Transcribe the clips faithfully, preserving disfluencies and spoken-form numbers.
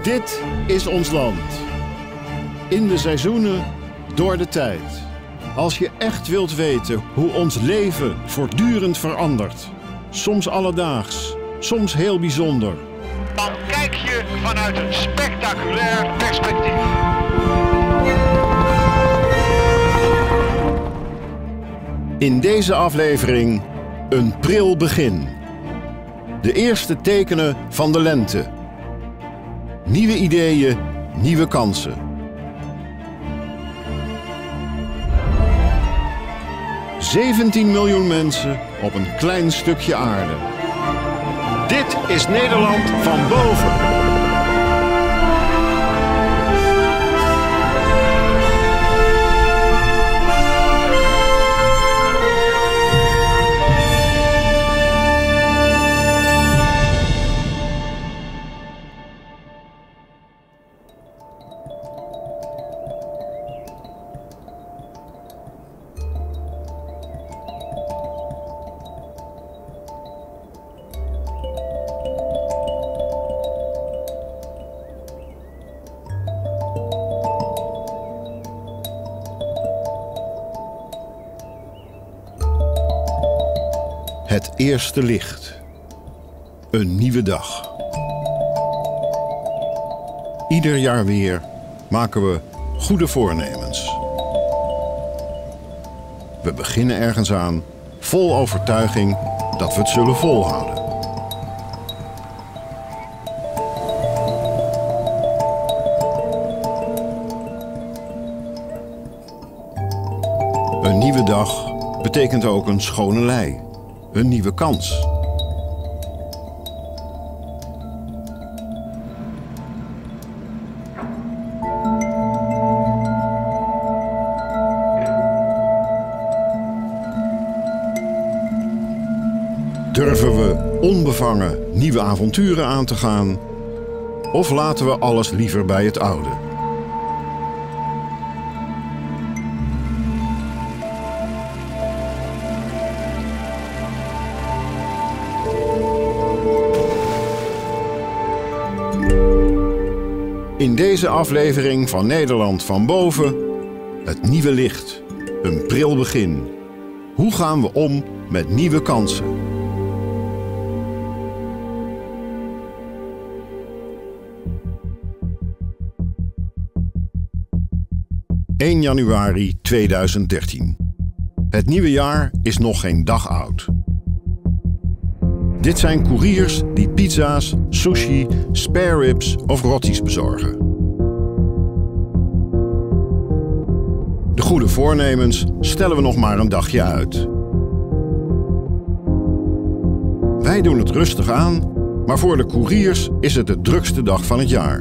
Dit is ons land. In de seizoenen, door de tijd. Als je echt wilt weten hoe ons leven voortdurend verandert. Soms alledaags, soms heel bijzonder. Dan kijk je vanuit een spectaculair perspectief. In deze aflevering een pril begin. De eerste tekenen van de lente. Nieuwe ideeën, nieuwe kansen. zeventien miljoen mensen op een klein stukje aarde. Dit is Nederland van boven. Het eerste licht. Een nieuwe dag. Ieder jaar weer maken we goede voornemens. We beginnen ergens aan, vol overtuiging dat we het zullen volhouden. Een nieuwe dag betekent ook een schone lei. Een nieuwe kans. Durven we onbevangen nieuwe avonturen aan te gaan? Of laten we alles liever bij het oude? In deze aflevering van Nederland van boven, het nieuwe licht, een pril begin. Hoe gaan we om met nieuwe kansen? één januari tweeduizend dertien. Het nieuwe jaar is nog geen dag oud. Dit zijn couriers die pizza's, sushi, spare ribs of rotties bezorgen. De goede voornemens stellen we nog maar een dagje uit. Wij doen het rustig aan, maar voor de couriers is het de drukste dag van het jaar.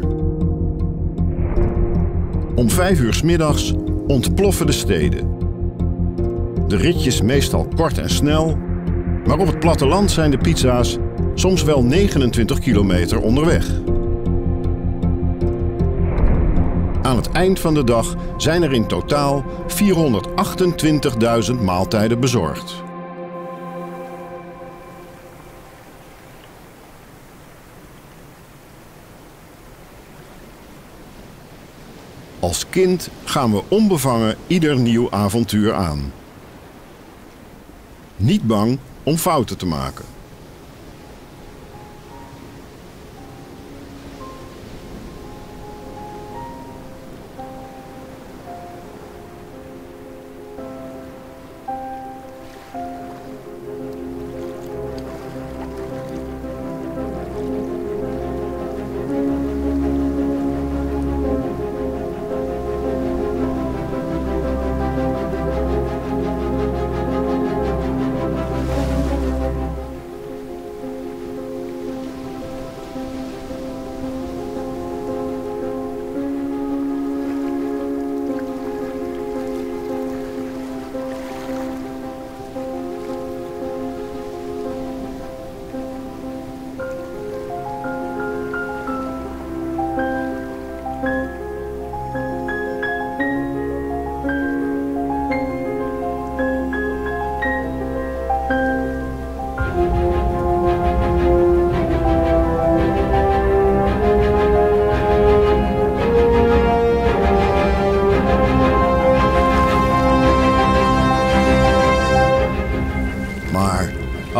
Om vijf uur 's middags ontploffen de steden. De ritjes meestal kort en snel. Maar op het platteland zijn de pizza's soms wel negenentwintig kilometer onderweg. Aan het eind van de dag zijn er in totaal vierhonderdachtentwintigduizend maaltijden bezorgd. Als kind gaan we onbevangen ieder nieuw avontuur aan. Niet bang om fouten te maken.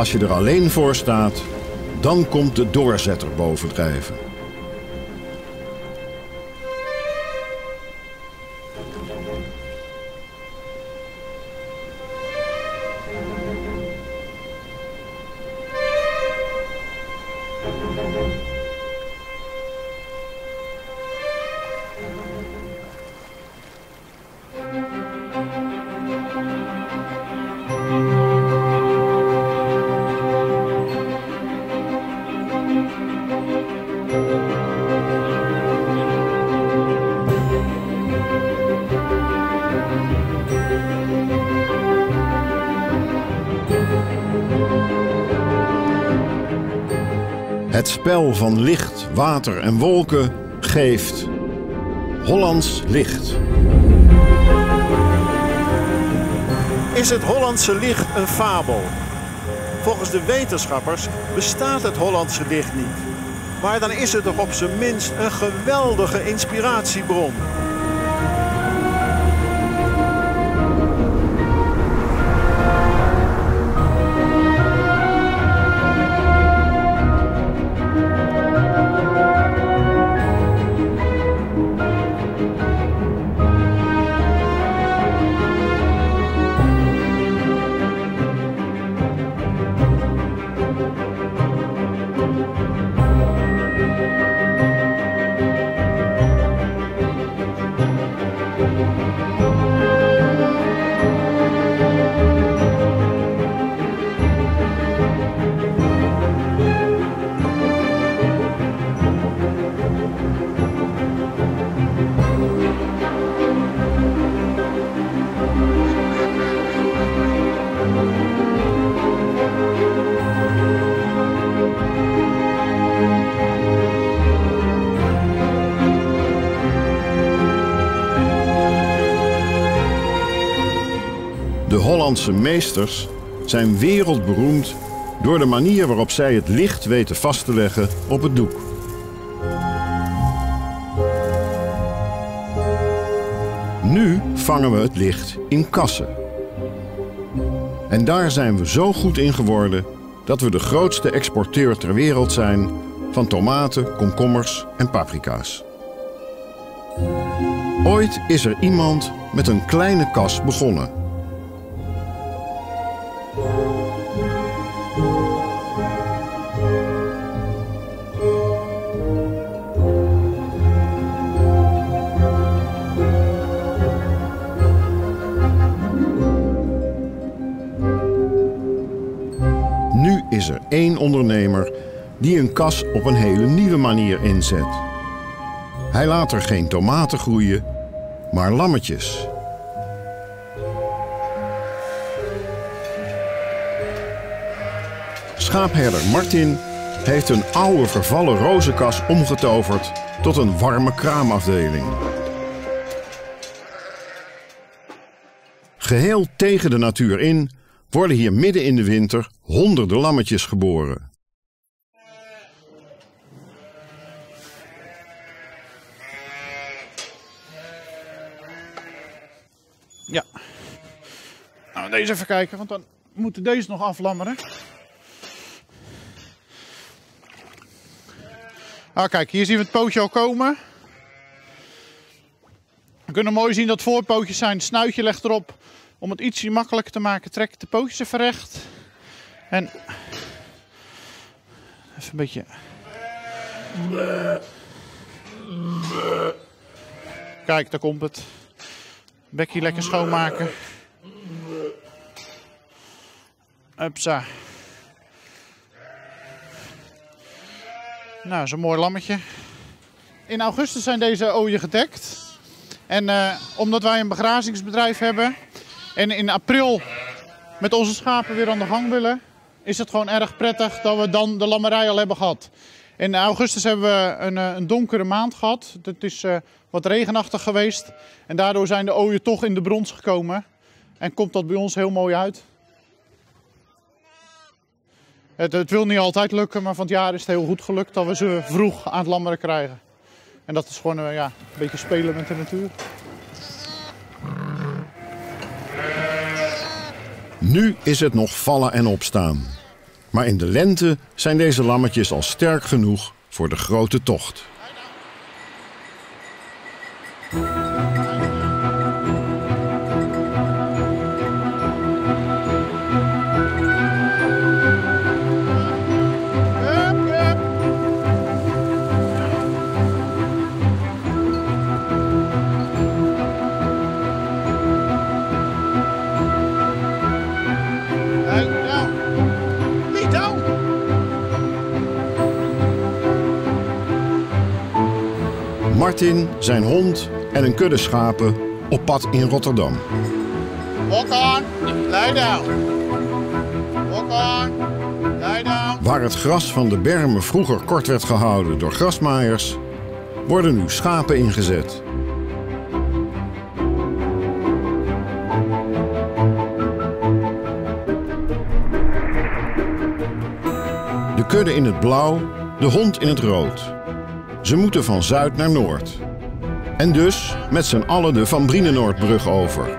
als je er alleen voor staat, dan komt de doorzetter bovendrijven. Het spel van licht, water en wolken geeft Hollands licht. Is het Hollandse licht een fabel? Volgens de wetenschappers bestaat het Hollandse licht niet. Maar dan is het toch op zijn minst een geweldige inspiratiebron. De Hollandse meesters zijn wereldberoemd door de manier waarop zij het licht weten vast te leggen op het doek. Nu vangen we het licht in kassen. En daar zijn we zo goed in geworden dat we de grootste exporteur ter wereld zijn van tomaten, komkommers en paprika's. Ooit is er iemand met een kleine kas begonnen. Nu is er één ondernemer die een kas op een hele nieuwe manier inzet. Hij laat er geen tomaten groeien, maar lammetjes. Schaapherder Martin heeft een oude vervallen rozenkas omgetoverd tot een warme kraamafdeling. Geheel tegen de natuur in worden hier midden in de winter honderden lammetjes geboren. Ja. Nou, deze even kijken, want dan moeten deze nog aflammeren. Ah, kijk, hier zien we het pootje al komen. We kunnen mooi zien dat voorpootjes zijn. Het snuitje legt erop. Om het ietsje makkelijker te maken, trek ik de pootjes even recht. En even een beetje. Kijk, daar komt het. Bekkie lekker schoonmaken. Hupsa. Nou, zo'n mooi lammetje. In augustus zijn deze ooien gedekt. En uh, omdat wij een begrazingsbedrijf hebben en in april met onze schapen weer aan de gang willen, is het gewoon erg prettig dat we dan de lammerij al hebben gehad. In augustus hebben we een, een donkere maand gehad. Het is uh, wat regenachtig geweest. En daardoor zijn de ooien toch in de brons gekomen. En komt dat bij ons heel mooi uit. Het, het wil niet altijd lukken, maar van het jaar is het heel goed gelukt dat we ze vroeg aan het lammeren krijgen. En dat is gewoon uh, ja, een beetje spelen met de natuur. Nu is het nog vallen en opstaan. Maar in de lente zijn deze lammetjes al sterk genoeg voor de grote tocht. Martin, zijn hond en een kudde schapen op pad in Rotterdam. Walk on, lie down. Walk on, lie down. Waar het gras van de bermen vroeger kort werd gehouden door grasmaaiers, worden nu schapen ingezet. De kudde in het blauw, de hond in het rood. Ze moeten van zuid naar noord. En dus met z'n allen de Van Brienenoordbrug over.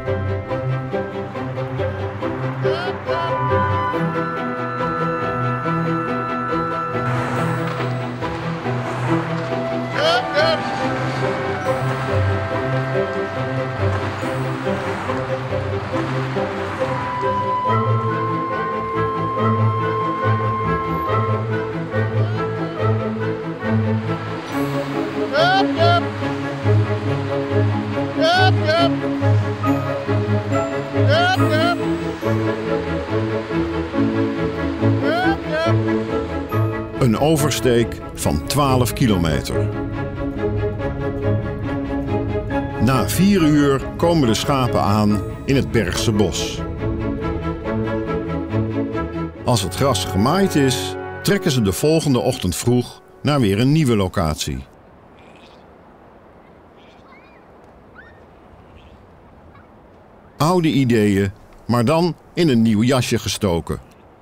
Een oversteek van twaalf kilometer. Na vier uur komen de schapen aan in het Bergse bos. Als het gras gemaaid is, trekken ze de volgende ochtend vroeg naar weer een nieuwe locatie. Oude ideeën, maar dan in een nieuw jasje gestoken.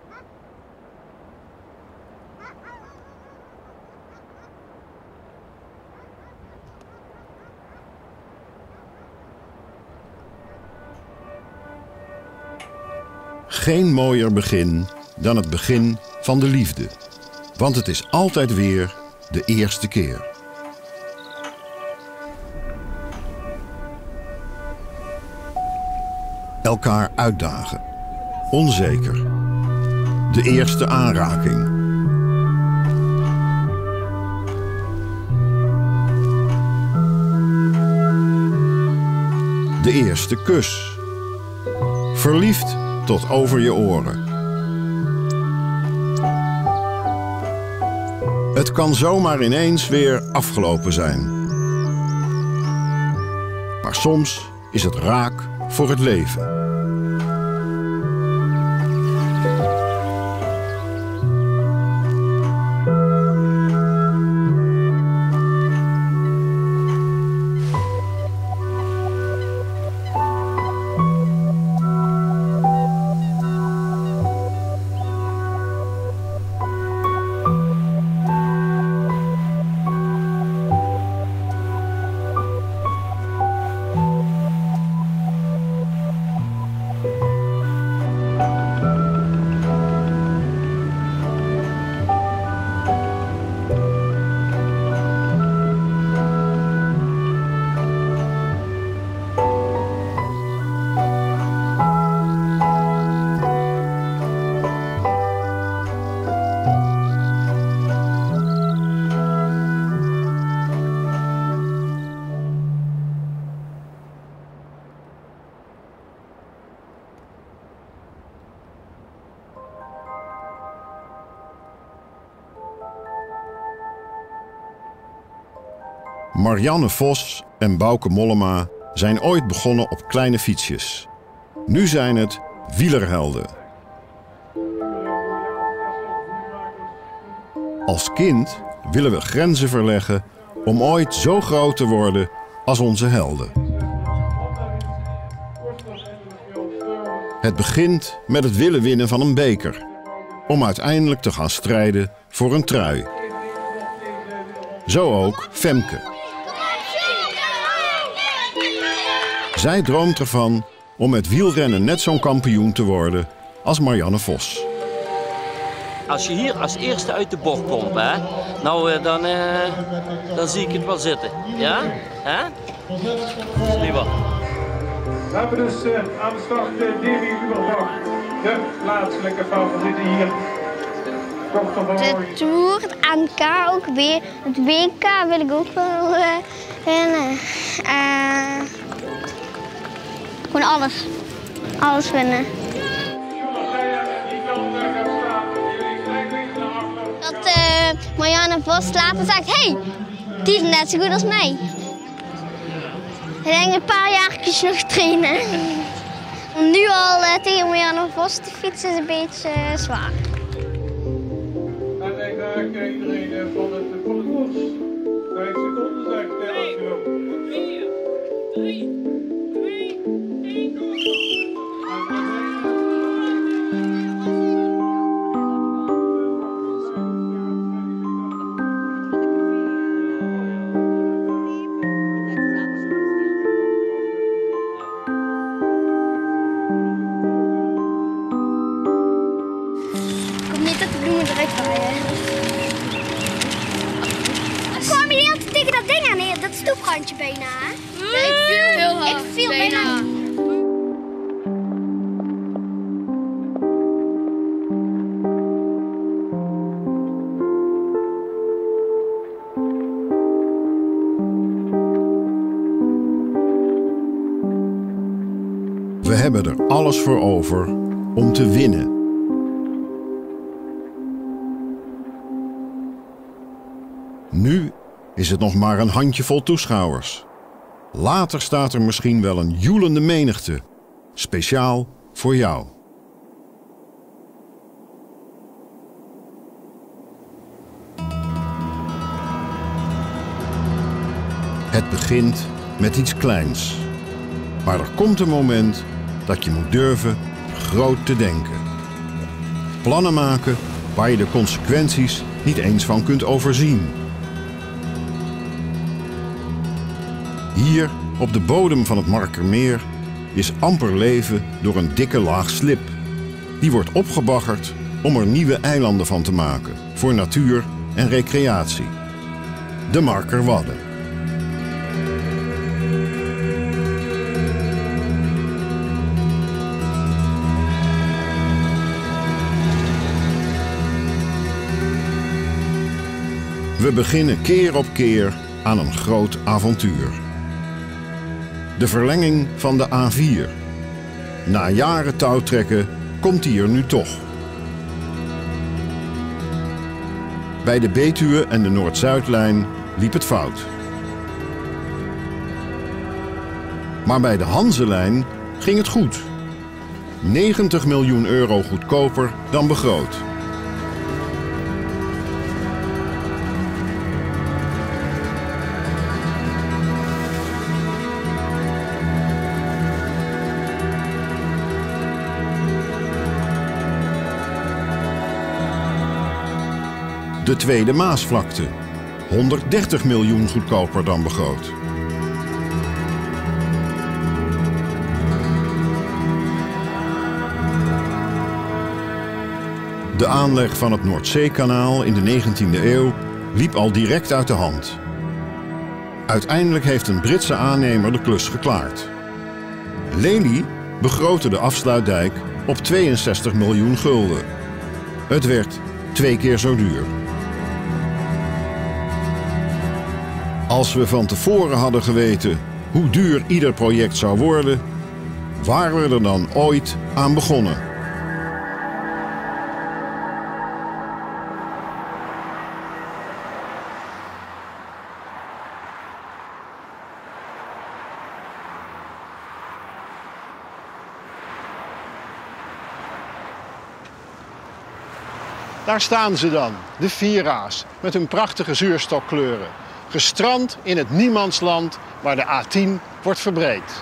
Geen mooier begin dan het begin van de liefde. Want het is altijd weer de eerste keer. Elkaar uitdagen. Onzeker. De eerste aanraking. De eerste kus. Verliefd tot over je oren. Het kan zomaar ineens weer afgelopen zijn. Maar soms is het raak voor het leven. Marianne Vos en Bouke Mollema zijn ooit begonnen op kleine fietsjes. Nu zijn het wielerhelden. Als kind willen we grenzen verleggen om ooit zo groot te worden als onze helden. Het begint met het willen winnen van een beker, om uiteindelijk te gaan strijden voor een trui. Zo ook Femke. Zij droomt ervan om met wielrennen net zo'n kampioen te worden als Marianne Vos. als je hier als eerste uit de bocht komt, hè, nou uh, dan, uh, dan zie ik het wel zitten. Ja? Hè? Liever. We hebben dus uh, aan de start uh, Davy Uberbach, de plaatselijke favoriete hier. De Tour, het N K ook weer, het W K wil ik ook wel uh, winnen. Uh, gewoon alles, alles winnen. Dat uh, Marianne Vos later zegt, hé, hey, die is net zo goed als mij. Ik denk een paar jaartjes nog trainen. Om nu al uh, tegen Marianne Vos te fietsen is een beetje uh, zwaar. En ik ga iedereen van het van het bos. vijf seconden zegt hij als je wil. vier, drie, twee, één, go! Niet dat de bloemen eruit waaien. Kwam je niet altijd tegen dat ding aan, nee, dat stoeprandje bijna? Nee, ik viel heel hard. Ik viel bijna. bijna. We hebben er alles voor over om te winnen. Nu is het nog maar een handjevol toeschouwers. Later staat er misschien wel een joelende menigte, speciaal voor jou. Het begint met iets kleins. Maar er komt een moment dat je moet durven groot te denken. Plannen maken waar je de consequenties niet eens van kunt overzien. Hier, op de bodem van het Markermeer, is amper leven door een dikke laag slib. Die wordt opgebaggerd om er nieuwe eilanden van te maken, voor natuur en recreatie. De Markerwadden. We beginnen keer op keer aan een groot avontuur. De verlenging van de A vier. Na jaren touwtrekken komt die er nu toch. Bij de Betuwe en de Noord-Zuidlijn liep het fout. Maar bij de Hanzelijn ging het goed. negentig miljoen euro goedkoper dan begroot. De Tweede Maasvlakte, honderddertig miljoen goedkoper dan begroot. De aanleg van het Noordzeekanaal in de negentiende eeuw liep al direct uit de hand. Uiteindelijk heeft een Britse aannemer de klus geklaard. Lely begrootte de afsluitdijk op tweeënzestig miljoen gulden. Het werd twee keer zo duur. Als we van tevoren hadden geweten hoe duur ieder project zou worden, waren we er dan ooit aan begonnen. Daar staan ze dan, de Vira's, met hun prachtige zuurstokkleuren. Gestrand in het niemandsland waar de A tien wordt verbreed.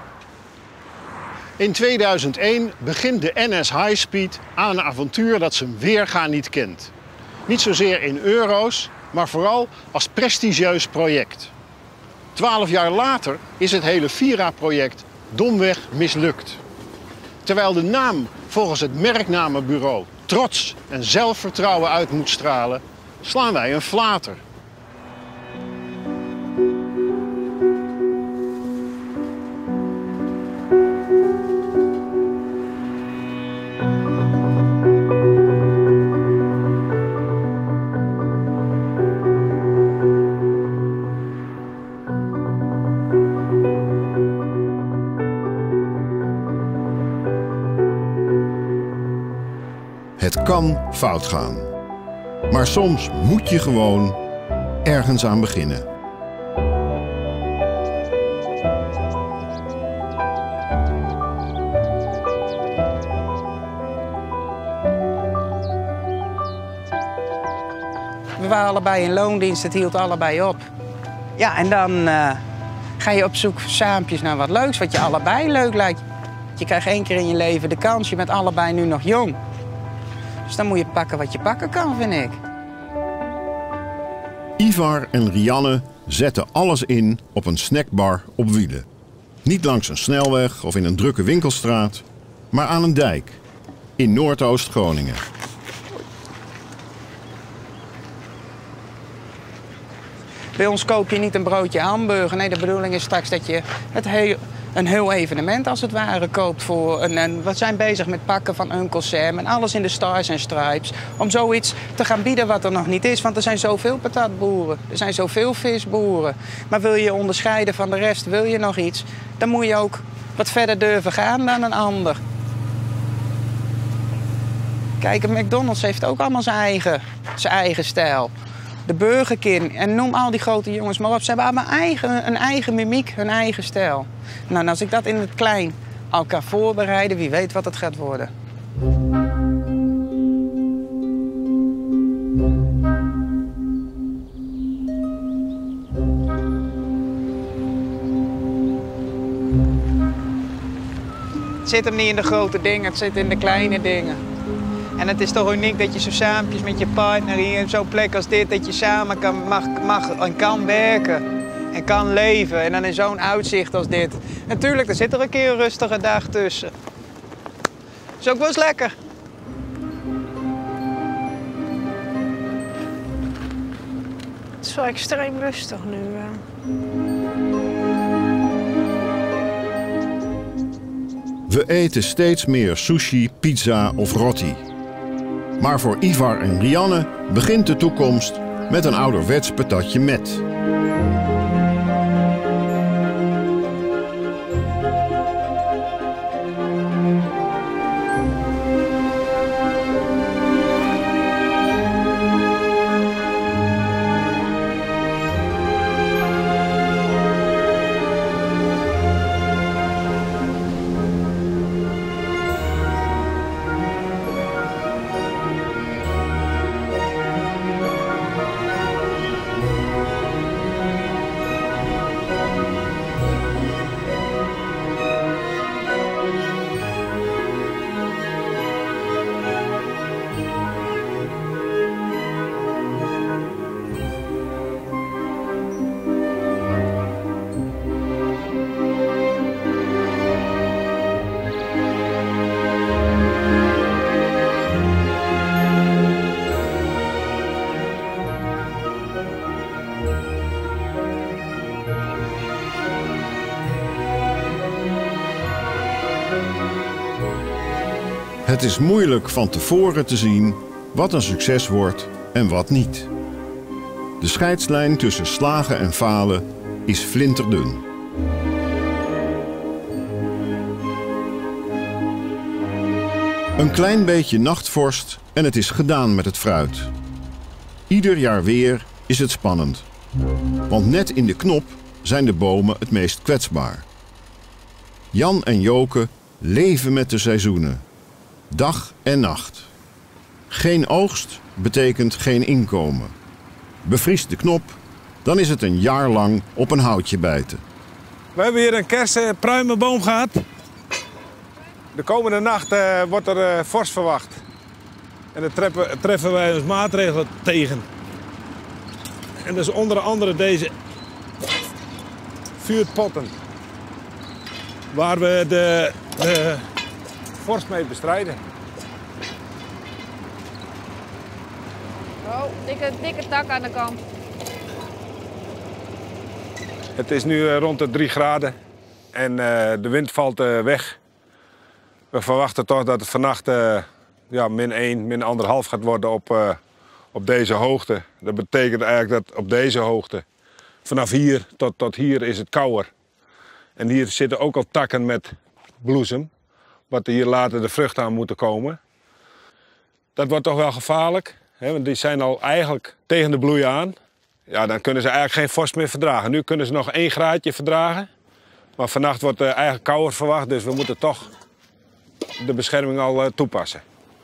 In tweeduizend één begint de N S High Speed aan een avontuur dat zijn weerga niet kent. Niet zozeer in euro's, maar vooral als prestigieus project. Twaalf jaar later is het hele Vira-project domweg mislukt. Terwijl de naam volgens het merknamenbureau trots en zelfvertrouwen uit moet stralen, slaan wij een flater. Het kan fout gaan. Maar soms moet je gewoon ergens aan beginnen. We waren allebei in loondienst, het hield allebei op. Ja, en dan uh, ga je op zoek saampjes naar wat leuks, wat je allebei leuk lijkt. Je krijgt één keer in je leven de kans, je bent allebei nu nog jong. Dus dan moet je pakken wat je pakken kan, vind ik. Ivar en Rianne zetten alles in op een snackbar op wielen. Niet langs een snelweg of in een drukke winkelstraat, maar aan een dijk in Noordoost-Groningen. Bij ons koop je niet een broodje hamburger. Nee, de bedoeling is straks dat je het heel, een heel evenement als het ware koopt voor een, een... We zijn bezig met pakken van Uncle Sam en alles in de Stars and Stripes. Om zoiets te gaan bieden wat er nog niet is. Want er zijn zoveel patatboeren, er zijn zoveel visboeren. Maar wil je je onderscheiden van de rest, wil je nog iets, dan moet je ook wat verder durven gaan dan een ander. Kijk, een McDonald's heeft ook allemaal zijn eigen, zijn eigen stijl. De Burger King en noem al die grote jongens maar op. Ze hebben allemaal eigen, een eigen mimiek, hun eigen stijl. Nou, en als ik dat in het klein al kan voorbereiden, wie weet wat het gaat worden. Het zit hem niet in de grote dingen, het zit in de kleine dingen. En het is toch uniek dat je zo saampjes met je partner hier op zo'n plek als dit, dat je samen kan, mag, mag en kan werken en kan leven. En dan in zo'n uitzicht als dit. Natuurlijk, er zit er een keer een rustige dag tussen. Is ook wel eens lekker. Het is wel extreem rustig nu. We eten steeds meer sushi, pizza of roti. Maar voor Ivar en Rianne begint de toekomst met een ouderwets patatje met. Het is moeilijk van tevoren te zien wat een succes wordt en wat niet. De scheidslijn tussen slagen en falen is flinterdun. Een klein beetje nachtvorst en het is gedaan met het fruit. Ieder jaar weer is het spannend. Want net in de knop zijn de bomen het meest kwetsbaar. Jan en Joke leven met de seizoenen. Dag en nacht. Geen oogst betekent geen inkomen. Bevriest de knop, dan is het een jaar lang op een houtje bijten. We hebben hier een kersenpruimenboom gehad. De komende nacht uh, wordt er uh, vorst verwacht. En daar treffen, treffen wij ons maatregelen tegen. En dat is onder andere deze vuurpotten. Waar we de, de vorst mee bestrijden. Oh, dikke, dikke tak aan de kant. Het is nu uh, rond de drie graden en uh, de wind valt uh, weg. We verwachten toch dat het vannacht uh, ja, min één, min anderhalf gaat worden op, uh, op deze hoogte. Dat betekent eigenlijk dat op deze hoogte, vanaf hier tot, tot hier is het kouder. En hier zitten ook al takken met bloesem, wat er hier later de vruchten aan moeten komen. Dat wordt toch wel gevaarlijk, hè, want die zijn al eigenlijk tegen de bloei aan. Ja, dan kunnen ze eigenlijk geen vorst meer verdragen. Nu kunnen ze nog één graadje verdragen. Maar vannacht wordt uh, eigenlijk kouder verwacht, dus we moeten toch de bescherming al uh, toepassen.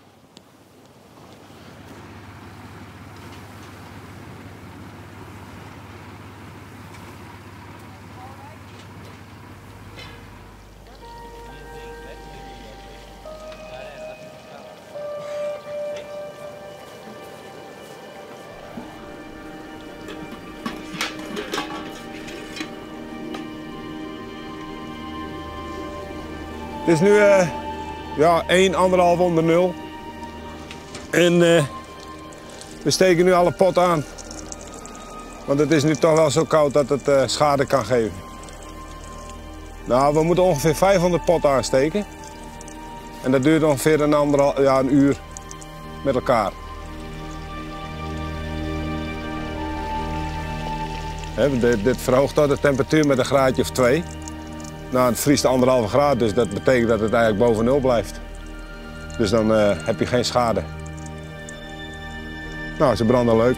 Het is nu uh, ja, één, anderhalf onder nul. En uh, we steken nu alle pot aan. Want het is nu toch wel zo koud dat het uh, schade kan geven. Nou, we moeten ongeveer vijfhonderd pot aansteken. En dat duurt ongeveer een, anderhalf, ja, een uur met elkaar. He, dit, dit verhoogt de temperatuur met een graadje of twee. Nou, het vriest anderhalve graad, dus dat betekent dat het eigenlijk boven nul blijft. Dus dan uh, heb je geen schade. Nou, ze branden leuk.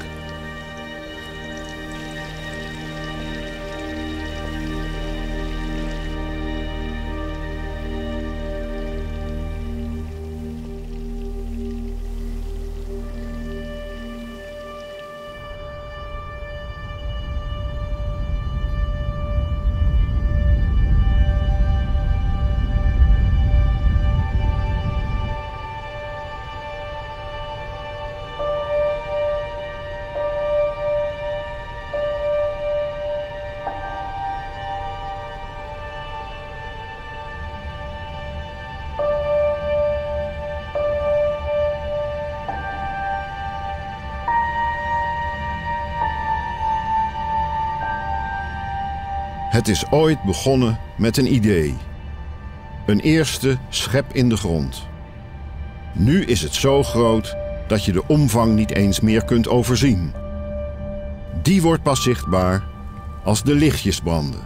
Het is ooit begonnen met een idee. Een eerste schep in de grond. Nu is het zo groot dat je de omvang niet eens meer kunt overzien. Die wordt pas zichtbaar als de lichtjes branden.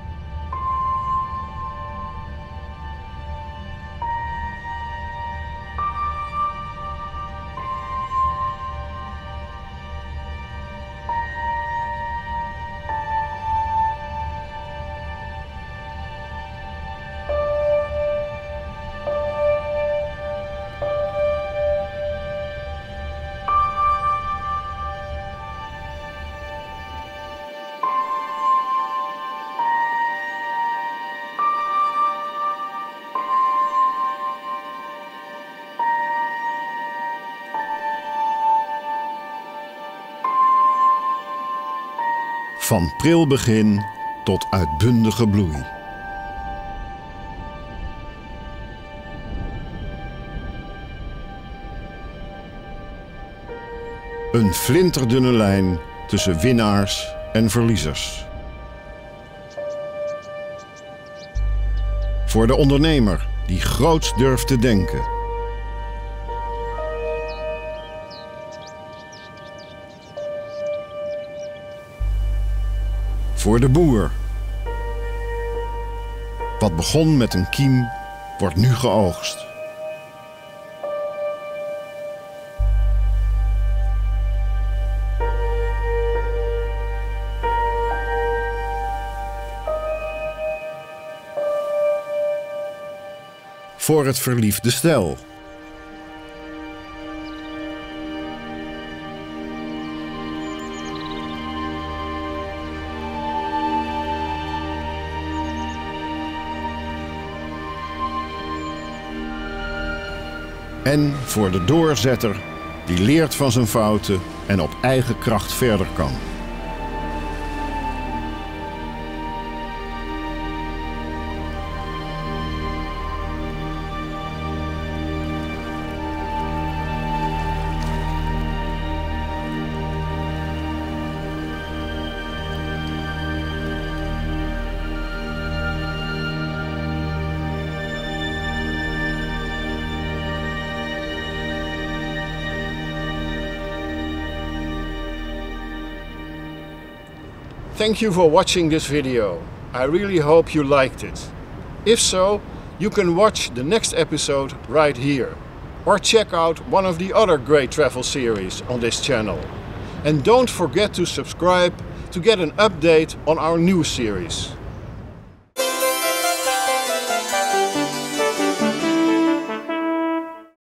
Van pril begin tot uitbundige bloei. Een flinterdunne lijn tussen winnaars en verliezers. Voor de ondernemer die groots durft te denken. Voor de boer. Wat begon met een kiem, wordt nu geoogst. Voor het verliefde stel. En voor de doorzetter die leert van zijn fouten en op eigen kracht verder kan. Thank you for watching this video. I really hope you liked it. If so, you can watch the next episode right here. Or check out one of the other great travel series on this channel. And don't forget to subscribe to get an update on our new series.